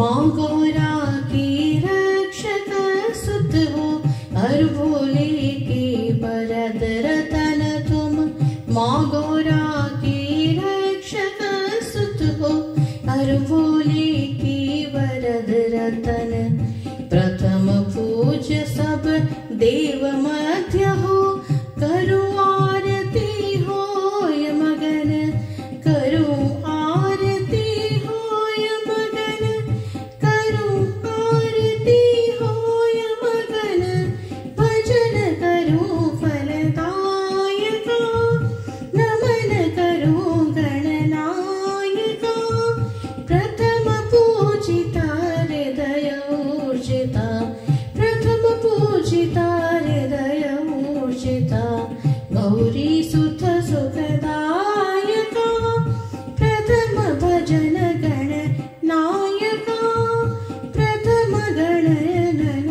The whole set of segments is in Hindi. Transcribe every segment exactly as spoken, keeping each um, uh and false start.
माँ गौरा की रक्षक सुत हो, हर भोले के वरद रतन तुम। माँ गौरा की रक्षक सुत हो, हर भोले के वरद रतन। प्रथम पूज सब देव मध्य हो, करो आरती होय मगन। करो आरती होय मगन, करो आरती होय मगन। भजन करो फलदायका, नमन करो गणनायका। प्रथम पूजिता हृदय ऊर्जिता, प्रथम पूजिता हृदय ऊर्जिता। गौरी सुत सुखदायका, प्रथम भजन गण नायका। प्रथम गणनन,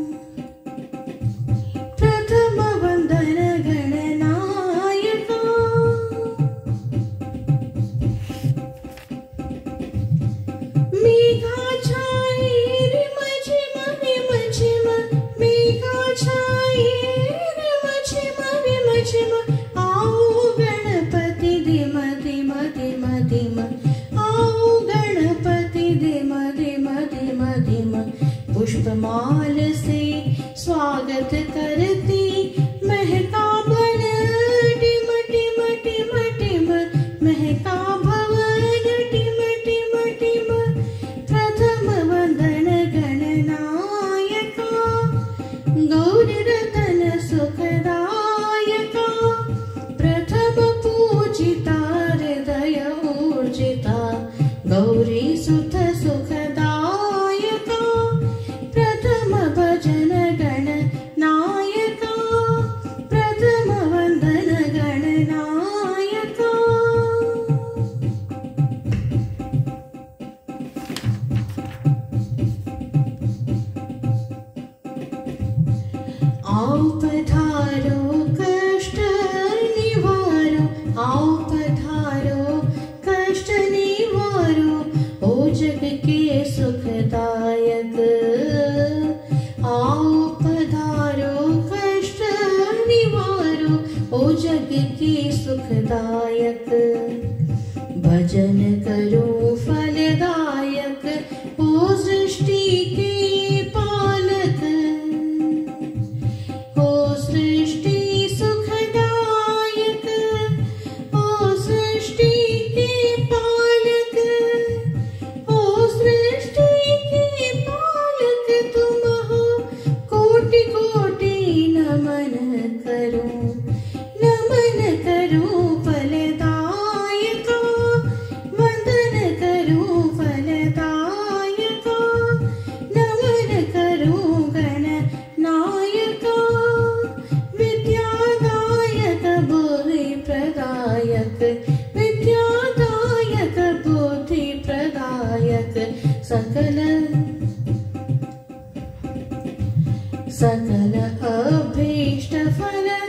प्रथम वंदन गणनायका। मेघा छाई रिम झिम रिम झिम, मेघा छाई रिम झिम रिम झिम। आओ गणपति धिम धिम धिम धिम, आओ गणपति धिम धिम धिम धिम। पुष्पमाल से स्वागत करती, महका बन टिम टिम टिम टिम, महका भवन टिम टिम टिम। प्रथम वंदन गणनायका, गौरी रतन सुखदायका। प्रथम पूजिता हृदय ऊर्जिता, गौरी सुत सुखदायका। प्रथम भजन गण नायका, प्रथम वंदन गणनायका। आओ पधारो कष्ट निवारो, आओ पधारो कष्ट निवारो। ओ जग के सुखदायक, आओ पधारो कष्ट निवारो। ओ जग के सुखदायक, भजन करो फलदायक। ओ सृष्टि के पालक, ओ सृष्टि सुखदायक। ओ सृष्टि के पालक, ओ सृष्टि के पालक तुम हो। कोटि कोटि नमन करो, नमन करो फलदायका। वंदन करो फलदायका, नमन करो गणनायका। विद्यादायक बुद्धि प्रदायक, विद्यादायक बुद्धि प्रदायक। सकल सकल अभीष्ट फल